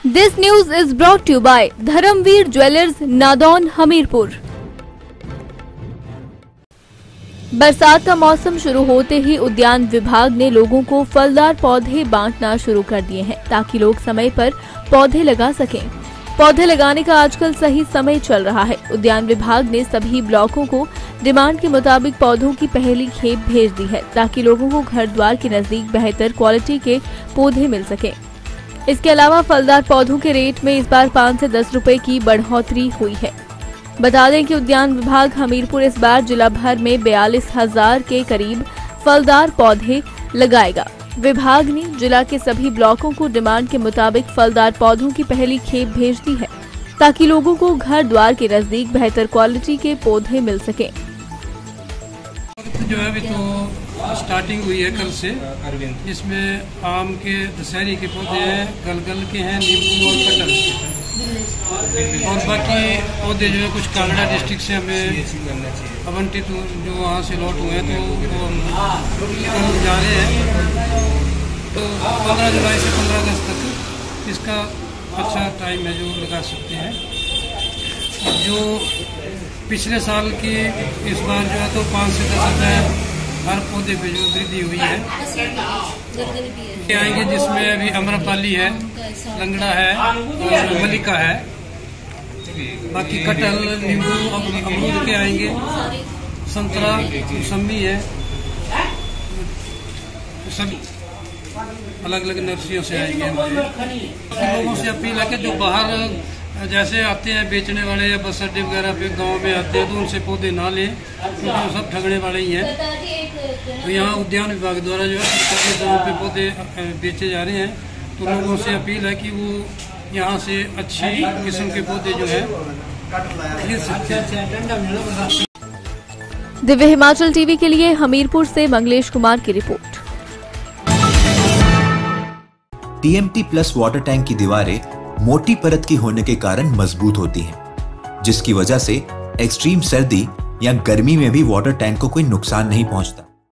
This news is brought you by Dharamvir jewellers, Nadaun, Hamirpur. बरसात का मौसम शुरू होते ही उद्यान विभाग ने लोगों को फलदार पौधे बांटना शुरू कर दिए हैं ताकि लोग समय पर पौधे लगा सकें। पौधे लगाने का आजकल सही समय चल रहा है। उद्यान विभाग ने सभी ब्लॉकों को डिमांड के मुताबिक पौधों की पहली खेप भेज दी है ताकि लोगों को घर द्वार के नजदीक बेहतर क्वालिटी के पौधे मिल सके। इसके अलावा फलदार पौधों के रेट में इस बार 5 से 10 रुपए की बढ़ोतरी हुई है। बता दें कि उद्यान विभाग हमीरपुर इस बार जिला भर में 42,000 के करीब फलदार पौधे लगाएगा। विभाग ने जिला के सभी ब्लॉकों को डिमांड के मुताबिक फलदार पौधों की पहली खेप भेज दी है ताकि लोगों को घर द्वार के नजदीक बेहतर क्वालिटी के पौधे मिल सके। जो है अभी तो स्टार्टिंग हुई है कल से, जिसमें आम के दशहरी के पौधे हैं, गलगल के हैं, नींबू और कटहल के, और बाकी पौधे जो है कुछ कांगड़ा डिस्ट्रिक्ट से हमें आवंटित जो वहाँ से लौट हुए हैं, तो वो हम जा रहे हैं। तो 15 जुलाई से 15 अगस्त तक इसका अच्छा टाइम है जो लगा सकते हैं। जो पिछले साल की इस बार जो है तो 5 से 10 रुपये हर पौधे पे जो वृद्धि हुई है आएंगे, जिसमें अभी अम्रपाली है, लंगड़ा है और मलिका है, बाकी कटहल, नींबू, अमरूद के आएंगे, संतरा, मौसमी है, सभी अलग अलग नर्सरियों से आएंगे। लोगों से अपील है कि जो बाहर जैसे आते हैं बेचने वाले या बस अड्डे वगैरह पे गांव में आते हैं तो उनसे पौधे ना लें, क्योंकि वो सब ठगने वाले ही हैं। तो यहाँ उद्यान विभाग द्वारा जो है सरकारी दामों पे पौधे बेचे जा रहे हैं, तो लोगों से अपील है कि वो यहाँ से अच्छी किस्म के पौधे जो है खरीद सकते हैं। दिव्य हिमाचल टीवी के लिए हमीरपुर से मंगलेश कुमार की रिपोर्ट। TMT प्लस वाटर टैंक की दीवारें मोटी परत की होने के कारण मजबूत होती हैं, जिसकी वजह से एक्सट्रीम सर्दी या गर्मी में भी वाटर टैंक को कोई नुकसान नहीं पहुंचता।